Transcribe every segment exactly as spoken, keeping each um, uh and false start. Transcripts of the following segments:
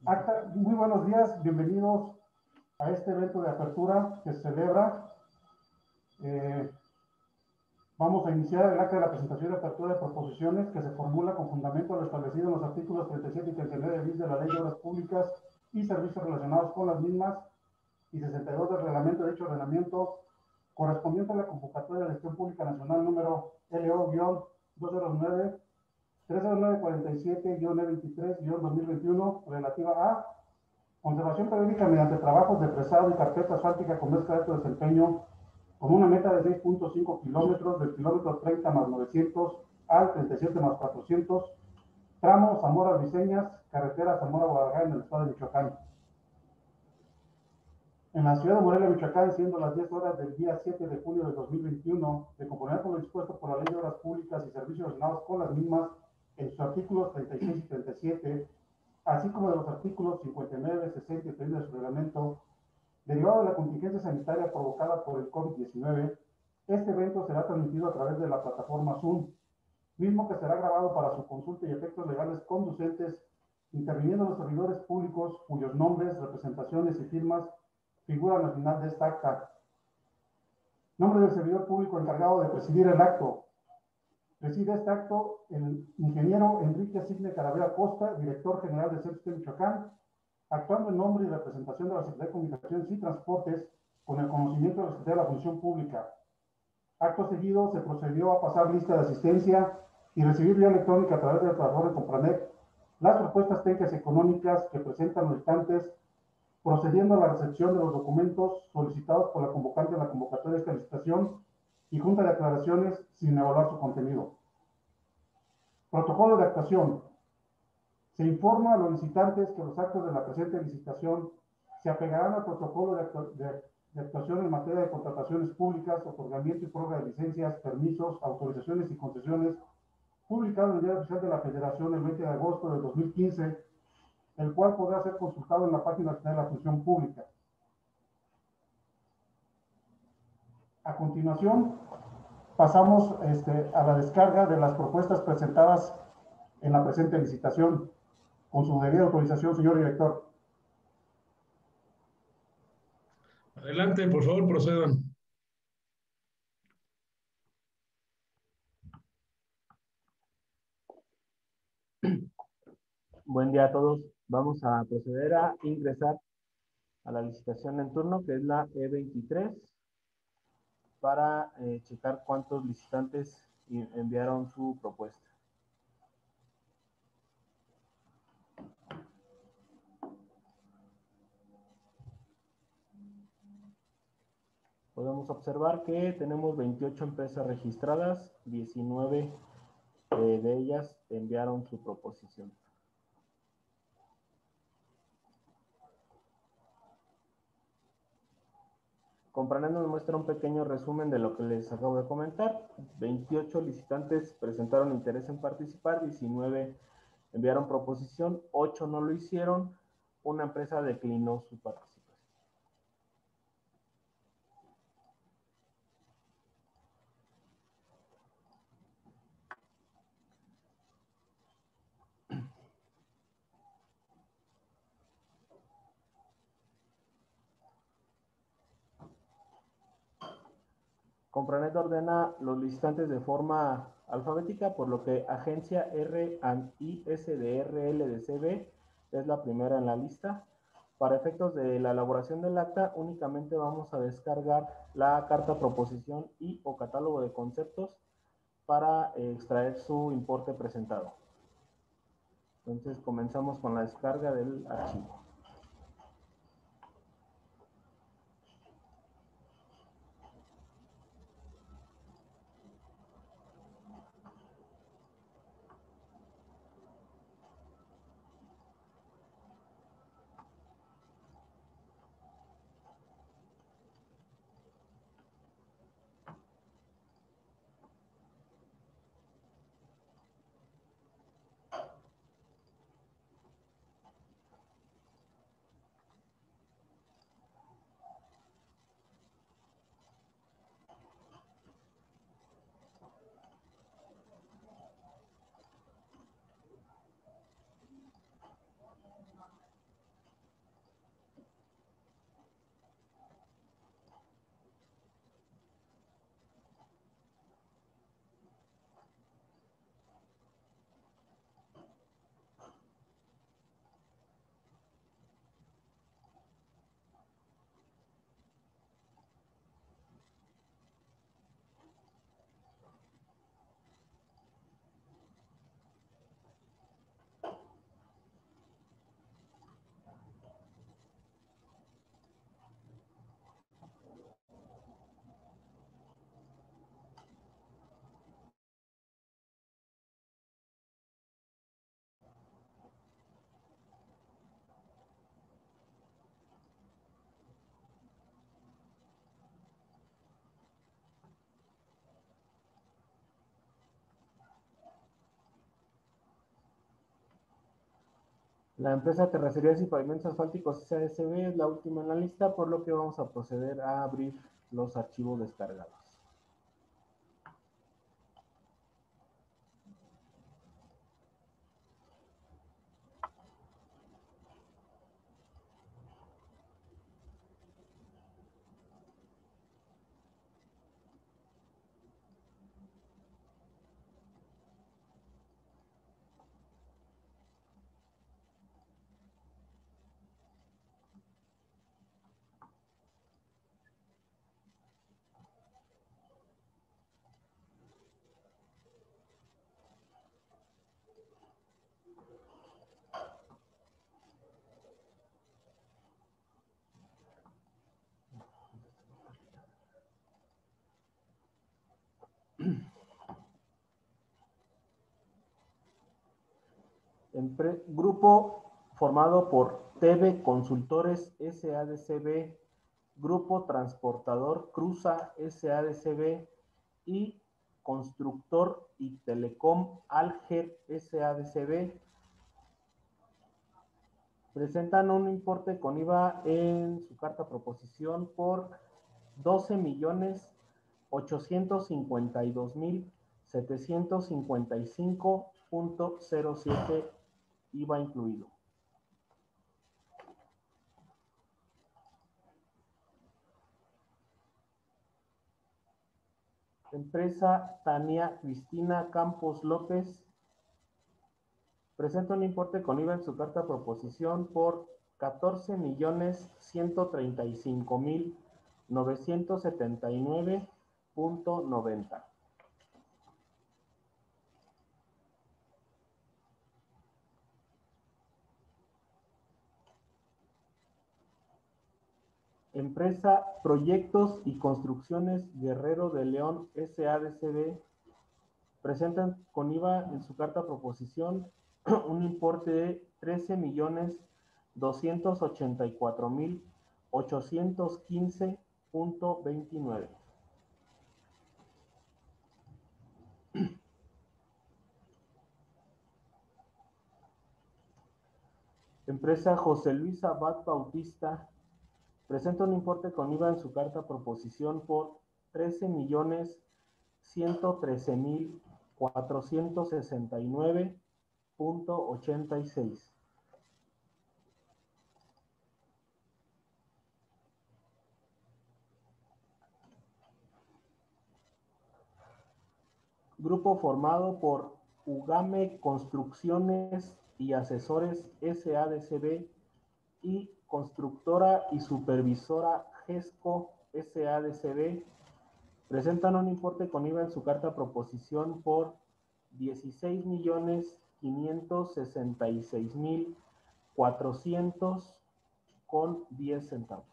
Acta, muy buenos días, bienvenidos a este evento de apertura que se celebra. Eh, vamos a iniciar el acta de la presentación de apertura de proposiciones que se formula con fundamento a lo establecido en los artículos treinta y siete y treinta y nueve bis de la Ley de Obras Públicas y Servicios relacionados con las mismas y sesenta y dos del reglamento de dicho ordenamiento correspondiente a la convocatoria de gestión pública nacional número L O doscientos nueve tres cero nueve cuarenta y siete E veintitrés dos mil veintiuno relativa a conservación periódica mediante trabajos de fresado y carpeta asfáltica con mezcla de alto desempeño con una meta de seis punto cinco kilómetros del kilómetro treinta más novecientos al treinta y siete más cuatrocientos, tramo Zamora Briceñas, carretera Zamora Guadalajara en el estado de Michoacán. En la ciudad de Morelia, Michoacán, siendo las diez horas del día siete de julio de dos mil veintiuno, de conformidad con lo dispuesto por la Ley de Obras Públicas y Servicios relacionados con las mismas en sus artículos treinta y seis y treinta y siete, así como de los artículos cincuenta y nueve, sesenta y treinta de su reglamento, derivado de la contingencia sanitaria provocada por el COVID diecinueve, este evento será transmitido a través de la plataforma Zoom, mismo que será grabado para su consulta y efectos legales conducentes, interviniendo los servidores públicos cuyos nombres, representaciones y firmas figuran al final de esta acta. Nombre del servidor público encargado de presidir el acto. Preside este acto el ingeniero Enrique Signe Caravera Costa, director general de C E P S de Michoacán, actuando en nombre y representación de la Secretaría de Comunicaciones y Transportes, con el conocimiento de la Secretaría de la Función Pública. Acto seguido, se procedió a pasar lista de asistencia y recibir vía electrónica a través de la plataforma de Compranet las propuestas técnicas y económicas que presentan los instantes, procediendo a la recepción de los documentos solicitados por la convocante de la convocatoria de esta licitación y junta de aclaraciones sin evaluar su contenido. Protocolo de actuación. Se informa a los licitantes que los actos de la presente licitación se apegarán al protocolo de, actu de, de actuación en materia de contrataciones públicas, otorgamiento y prórroga de licencias, permisos, autorizaciones y concesiones, publicado en el Diario Oficial de la Federación el veinte de agosto de dos mil quince, el cual podrá ser consultado en la página de la Función Pública. A continuación, pasamos este, a la descarga de las propuestas presentadas en la presente licitación. Con su debida autorización, señor director. Adelante, por favor, procedan. Buen día a todos. Vamos a proceder a ingresar a la licitación en turno, que es la E veintitrés, para eh, checar cuántos licitantes enviaron su propuesta. Podemos observar que tenemos veintiocho empresas registradas, diecinueve eh, de ellas enviaron su proposición. Compranet nos muestra un pequeño resumen de lo que les acabo de comentar. veintiocho licitantes presentaron interés en participar, diecinueve enviaron proposición, ocho no lo hicieron, una empresa declinó su participación. Compranet ordena los licitantes de forma alfabética, por lo que agencia R I S D R L D C B es la primera en la lista. Para efectos de la elaboración del acta, únicamente vamos a descargar la carta proposición y o catálogo de conceptos para eh, extraer su importe presentado. Entonces comenzamos con la descarga del archivo. La empresa Terracerías y Pavimentos Asfálticos S A S B es la última en la lista, por lo que vamos a proceder a abrir los archivos descargados. Empre- Grupo formado por T V Consultores S A D C B, Grupo Transportador Cruza S A D C B y Constructor y Telecom Alger S A D C B presentan un importe con I V A en su carta proposición por doce millones ochocientos cincuenta y dos mil setecientos cincuenta y cinco punto cero siete I V A incluido. Empresa Tania Cristina Campos López presenta un importe con I V A en su carta proposición por catorce millones ciento treinta y cinco mil novecientos setenta y nueve punto noventa. Empresa Proyectos y Construcciones Guerrero de León S A D C B presentan con I V A en su carta proposición un importe de trece millones doscientos ochenta y cuatro mil ochocientos quince punto veintinueve. Empresa José Luis Abad Bautista presenta un importe con I V A en su carta proposición por trece millones ciento trece mil cuatrocientos sesenta y nueve punto ochenta y seis. Grupo formado por Ugame Construcciones y Asesores S A D C B y Constructora y Supervisora GESCO S A D C B presentan un importe con I V A en su carta proposición por dieciséis millones quinientos sesenta y seis mil cuatrocientos con diez centavos.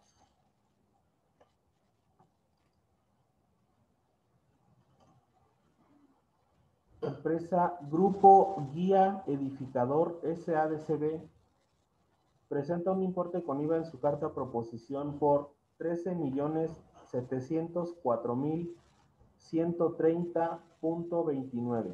Empresa Grupo Guía Edificador S A D C B presenta un importe con I V A en su carta proposición por trece millones setecientos cuatro mil ciento treinta punto veintinueve.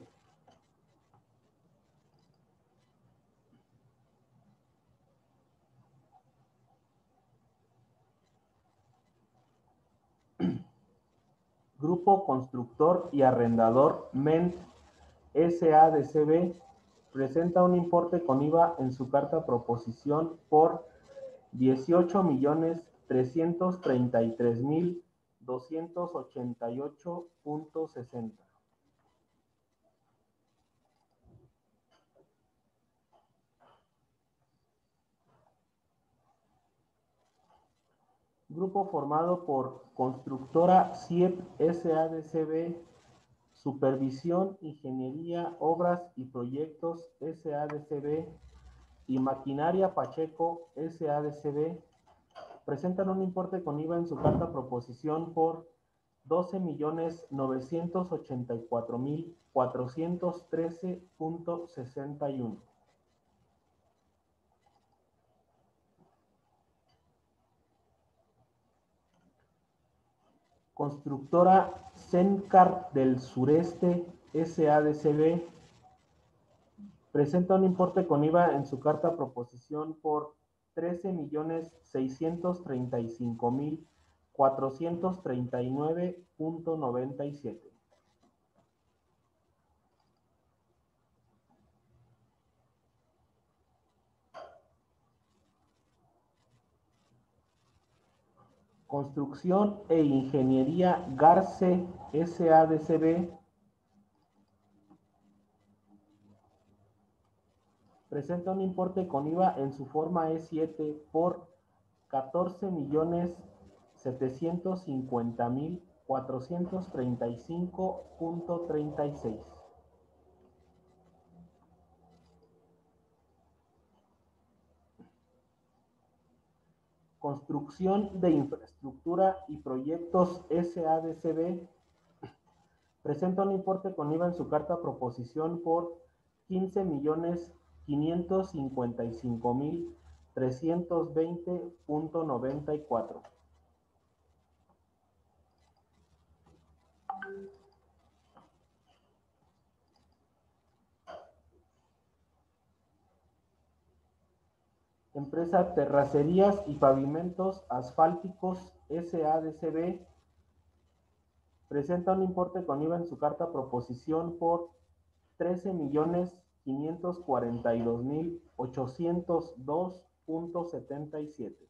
Grupo Constructor y Arrendador Ment S A D C B presenta un importe con I V A en su carta proposición por dieciocho millones trescientos treinta y tres mil doscientos ochenta y ocho punto sesenta. Grupo formado por Constructora C I E P S A D C B, Supervisión, Ingeniería, Obras y Proyectos S A D C B y Maquinaria Pacheco S A D C B presentan un importe con I V A en su carta proposición por doce millones novecientos ochenta y cuatro mil cuatrocientos trece punto sesenta y uno. Constructora Sencar del Sureste S A D C B presenta un importe con I V A en su carta proposición por trece millones seiscientos treinta y cinco mil cuatrocientos treinta y nueve punto noventa y siete. Construcción e Ingeniería Garce S A D C B presenta un importe con I V A en su forma E siete por catorce millones setecientos cincuenta mil cuatrocientos treinta y cinco punto treinta y seis. Construcción de Infraestructura y Proyectos S A D C B presenta un importe con I V A en su carta proposición por quince millones quinientos cincuenta y cinco mil trescientos veinte punto noventa y cuatro. Empresa Terracerías y Pavimentos Asfálticos S A D C B presenta un importe con I V A en su carta proposición por trece millones quinientos cuarenta y dos mil ochocientos dos punto setenta y siete.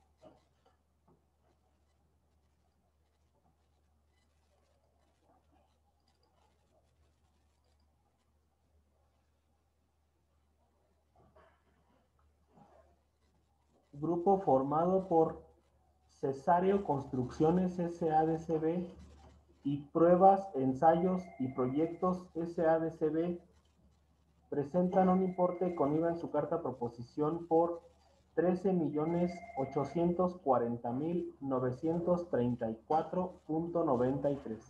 Grupo formado por Cesáreo Construcciones S A D C B y Pruebas, Ensayos y Proyectos S A D C B presentan un importe con I V A en su carta proposición por trece millones ochocientos cuarenta mil novecientos treinta y cuatro punto noventa y tres.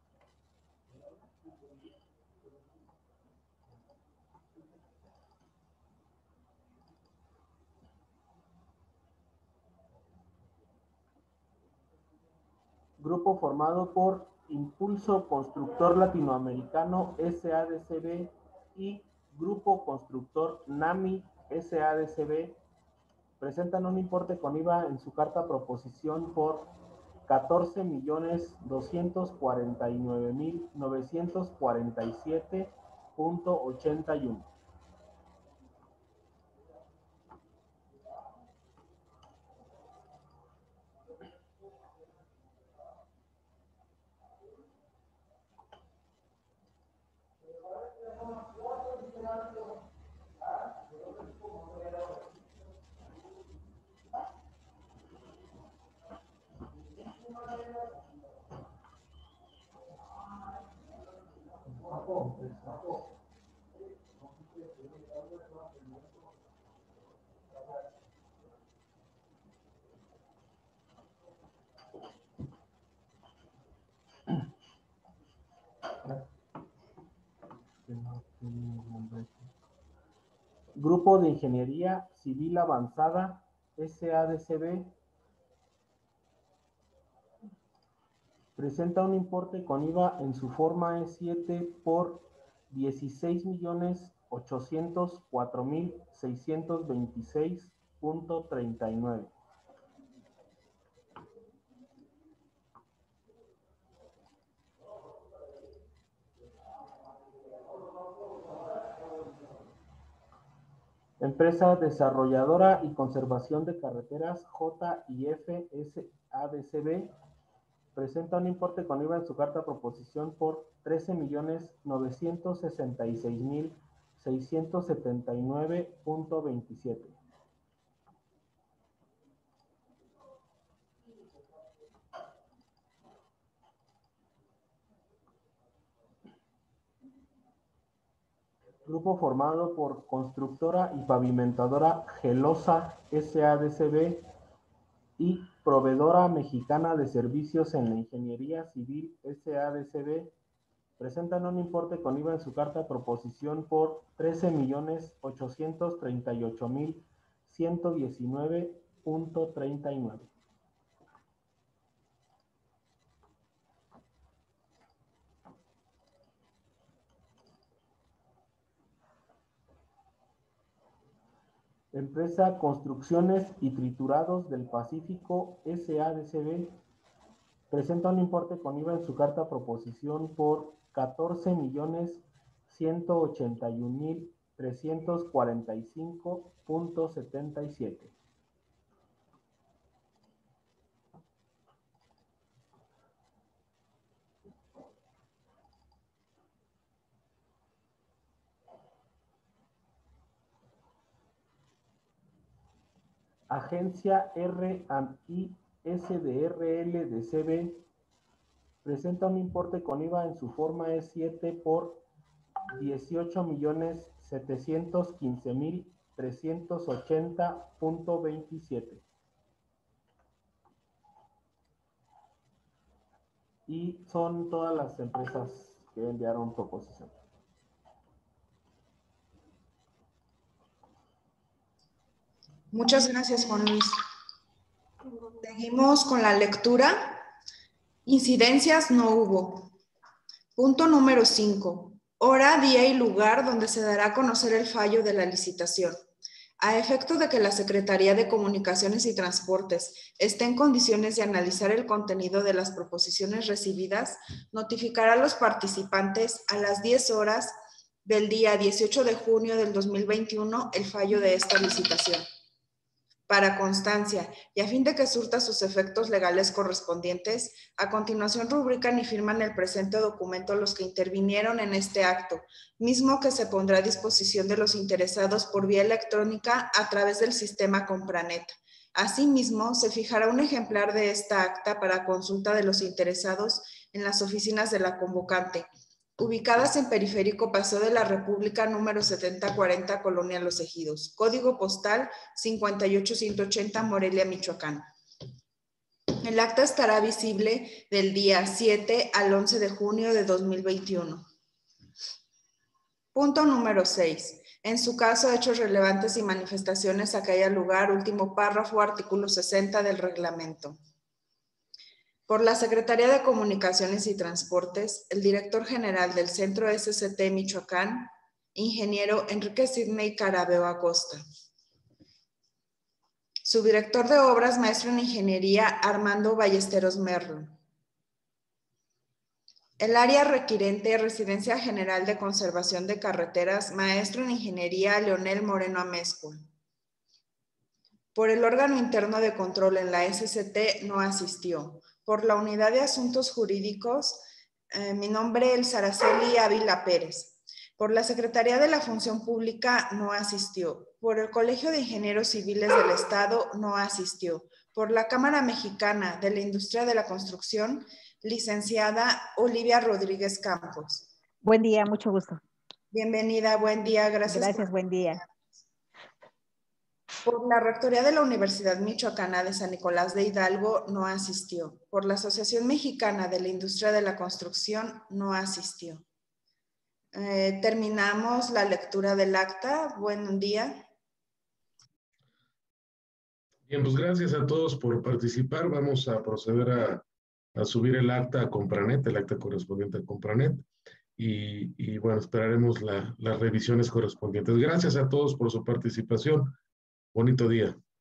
Grupo formado por Impulso Constructor Latinoamericano S A D C B y Grupo Constructor NAMI S A D C B presentan un importe con I V A en su carta proposición por catorce millones doscientos cuarenta y nueve mil novecientos cuarenta y siete punto ochenta y uno. Grupo de Ingeniería Civil Avanzada S A D C B presenta un importe con I V A en su forma E siete por dieciséis millones ochocientos cuatro mil seiscientos veintiséis punto treinta y nueve. Empresa Desarrolladora y Conservación de Carreteras J y F S A D C B presenta un importe con I V A en su carta proposición por trece millones novecientos sesenta y seis mil seiscientos setenta y nueve punto veintisiete. Grupo formado por Constructora y Pavimentadora Gelosa S A D C B y Proveedora Mexicana de Servicios en la Ingeniería Civil S A D C B presentan un importe con I V A en su carta proposición por trece millones ochocientos treinta y ocho mil ciento diecinueve punto treinta y nueve. Empresa Construcciones y Triturados del Pacífico S A D C B presenta un importe con I V A en su carta proposición por catorce millones ciento ochenta y un mil trescientos cuarenta y cinco punto setenta y siete. Agencia R and I S D R L de C B presenta un importe con I V A en su forma E siete por dieciocho millones setecientos quince mil trescientos ochenta punto veintisiete. Y son todas las empresas que enviaron proposición. Muchas gracias, Juan Luis. Seguimos con la lectura. Incidencias no hubo. Punto número cinco. Hora, día y lugar donde se dará a conocer el fallo de la licitación. A efecto de que la Secretaría de Comunicaciones y Transportes esté en condiciones de analizar el contenido de las proposiciones recibidas, notificará a los participantes a las diez horas del día dieciocho de junio del dos mil veintiuno el fallo de esta licitación. Para constancia y a fin de que surta sus efectos legales correspondientes, a continuación rubrican y firman el presente documento los que intervinieron en este acto, mismo que se pondrá a disposición de los interesados por vía electrónica a través del sistema Compranet. Asimismo, se fijará un ejemplar de esta acta para consulta de los interesados en las oficinas de la convocante, ubicadas en Periférico Paseo de la República número setenta cuarenta, Colonia Los Ejidos, código postal cincuenta y ocho ciento ochenta, Morelia, Michoacán. El acta estará visible del día siete al once de junio de dos mil veintiuno. Punto número seis. En su caso, hechos relevantes y manifestaciones a que haya lugar, último párrafo, artículo sesenta del reglamento. Por la Secretaría de Comunicaciones y Transportes, el director general del Centro S C T Michoacán, ingeniero Enrique Sidney Carabeo Acosta. Subdirector de Obras, maestro en Ingeniería, Armando Ballesteros Merlo. El área requirente, Residencia General de Conservación de Carreteras, maestro en Ingeniería, Leonel Moreno Amezcua. Por el órgano interno de control en la S C T no asistió. Por la Unidad de Asuntos Jurídicos, eh, mi nombre es Saraceli Ávila Pérez. Por la Secretaría de la Función Pública no asistió. Por el Colegio de Ingenieros Civiles del Estado no asistió. Por la Cámara Mexicana de la Industria de la Construcción, licenciada Olivia Rodríguez Campos. Buen día, mucho gusto. Bienvenida, buen día, gracias. Gracias, buen día. Por la Rectoría de la Universidad Michoacana de San Nicolás de Hidalgo no asistió. Por la Asociación Mexicana de la Industria de la Construcción no asistió. Eh, terminamos la lectura del acta. Buen día. Bien, pues gracias a todos por participar. Vamos a proceder a, a subir el acta a Compranet, el acta correspondiente a Compranet. Y, y bueno, esperaremos la, las revisiones correspondientes. Gracias a todos por su participación. Bonito día.